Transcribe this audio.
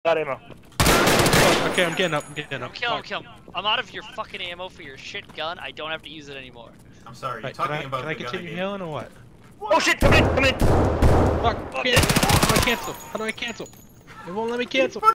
Got ammo. Okay, I'm getting up. I'm getting up. Kill him. I'm out of your fucking ammo for your shit gun. I don't have to use it anymore. I'm sorry, you're Right, talking about can I the gun continue gave healing or what? Oh shit! Come in! Come in! Fuck! How do I cancel? How do I cancel? It won't let me cancel.